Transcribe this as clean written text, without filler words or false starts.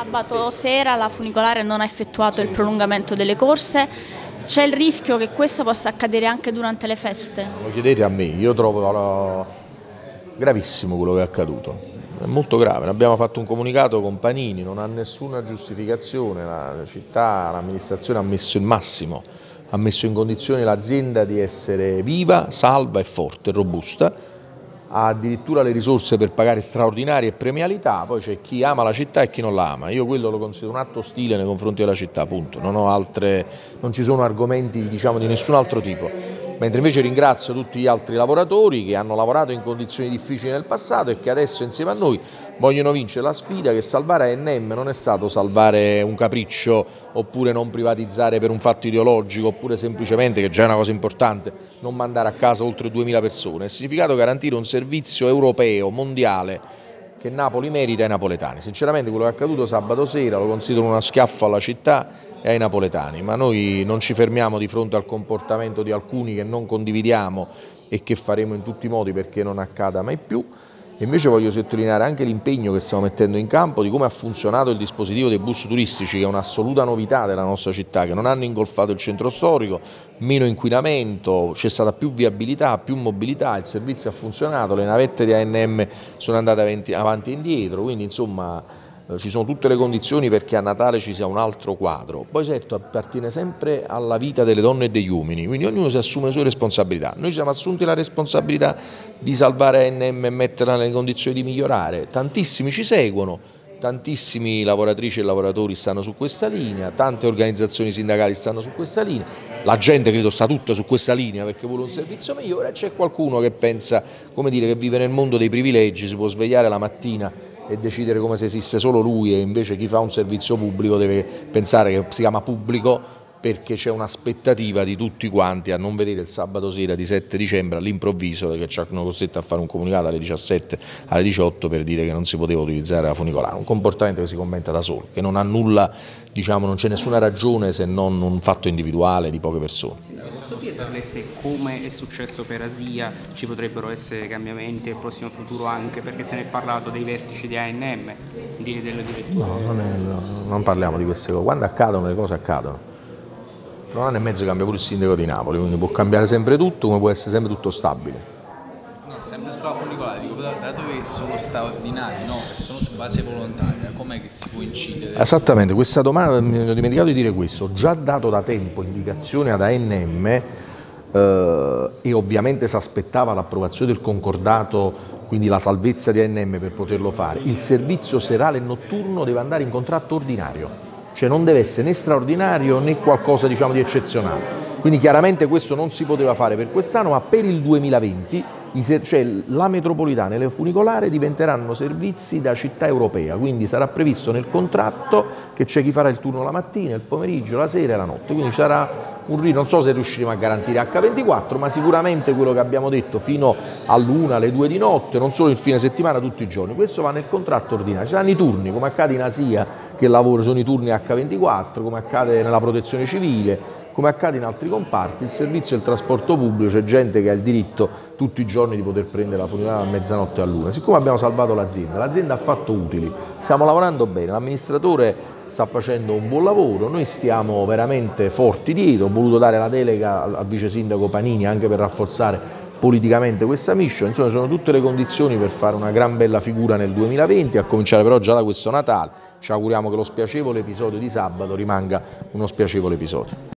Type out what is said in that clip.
Sabato sera la funicolare non ha effettuato il prolungamento delle corse, c'è il rischio che questo possa accadere anche durante le feste? Lo chiedete a me, io trovo gravissimo quello che è accaduto, è molto grave, abbiamo fatto un comunicato con Panini, non ha nessuna giustificazione, la città, l'amministrazione ha messo il massimo, ha messo in condizione l'azienda di essere viva, salva e forte, robusta, ha addirittura le risorse per pagare straordinarie premialità, poi c'è chi ama la città e chi non la ama. Io quello lo considero un atto ostile nei confronti della città, punto. Non ci sono argomenti, diciamo, di nessun altro tipo. Mentre invece ringrazio tutti gli altri lavoratori che hanno lavorato in condizioni difficili nel passato e che adesso insieme a noi vogliono vincere la sfida, che salvare ANM non è stato salvare un capriccio oppure non privatizzare per un fatto ideologico oppure semplicemente, che già è una cosa importante, non mandare a casa oltre 2000 persone. È significato garantire un servizio europeo, mondiale, che Napoli merita ai napoletani. Sinceramente quello che è accaduto sabato sera lo considero uno schiaffo alla città e ai napoletani, ma noi non ci fermiamo di fronte al comportamento di alcuni che non condividiamo e che faremo in tutti i modi perché non accada mai più. E invece voglio sottolineare anche l'impegno che stiamo mettendo in campo di come ha funzionato il dispositivo dei bus turistici, che è un'assoluta novità della nostra città, che non hanno ingolfato il centro storico, meno inquinamento, c'è stata più viabilità, più mobilità, il servizio ha funzionato, le navette di ANM sono andate avanti e indietro, quindi insomma ci sono tutte le condizioni perché a Natale ci sia un altro quadro. Poi certo appartiene sempre alla vita delle donne e degli uomini, quindi ognuno si assume le sue responsabilità. Noi ci siamo assunti la responsabilità di salvare ANM e metterla nelle condizioni di migliorare, tantissimi ci seguono, tantissimi lavoratrici e lavoratori stanno su questa linea, tante organizzazioni sindacali stanno su questa linea, la gente credo sta tutta su questa linea perché vuole un servizio migliore, c'è qualcuno che pensa, come dire, che vive nel mondo dei privilegi, si può svegliare la mattina e decidere come se esiste solo lui e invece chi fa un servizio pubblico deve pensare che si chiama pubblico perché c'è un'aspettativa di tutti quanti a non vedere il sabato sera di 7 dicembre all'improvviso che ci hanno costretto a fare un comunicato alle 17, alle 18 per dire che non si poteva utilizzare la funicolare, un comportamento che si commenta da solo, che non ha nulla, diciamo, non c'è nessuna ragione se non un fatto individuale di poche persone. Se come è successo per Asia ci potrebbero essere cambiamenti nel prossimo futuro, anche perché se ne è parlato dei vertici di ANM, della direttiva. No, non parliamo di queste cose, quando accadono le cose accadono. Tra un anno e mezzo cambia pure il sindaco di Napoli, quindi può cambiare sempre tutto, come può essere sempre tutto stabile. No, sempre sulla funicolare, dico, dato che sono straordinari, no? E sono su base volontaria, com'è che si può incidere? Esattamente, questa domanda mi ho dimenticato di dire questo, ho già dato da tempo indicazione ad ANM e ovviamente si aspettava l'approvazione del concordato, quindi la salvezza di ANM per poterlo fare. Il servizio serale e notturno deve andare in contratto ordinario, cioè non deve essere né straordinario né qualcosa, diciamo, di eccezionale. Quindi chiaramente questo non si poteva fare per quest'anno, ma per il 2020 cioè la metropolitana e le funicolari diventeranno servizi da città europea, quindi sarà previsto nel contratto che c'è chi farà il turno la mattina, il pomeriggio, la sera e la notte, quindi sarà non so se riusciremo a garantire H24, ma sicuramente quello che abbiamo detto fino all'1, alle 2 di notte, non solo il fine settimana, tutti i giorni. Questo va nel contratto ordinario, ci saranno i turni, come accade in Asia che lavoro, sono i turni H24, come accade nella protezione civile, come accade in altri comparti, il servizio del trasporto pubblico, c'è gente che ha il diritto tutti i giorni di poter prendere la funicolare a mezzanotte e all'1. Siccome abbiamo salvato l'azienda ha fatto utili, stiamo lavorando bene, l'amministratore sta facendo un buon lavoro, noi stiamo veramente forti dietro, ho voluto dare la delega al vice sindaco Panini anche per rafforzare politicamente questa mission, insomma sono tutte le condizioni per fare una gran bella figura nel 2020, a cominciare però già da questo Natale. Ci auguriamo che lo spiacevole episodio di sabato rimanga uno spiacevole episodio.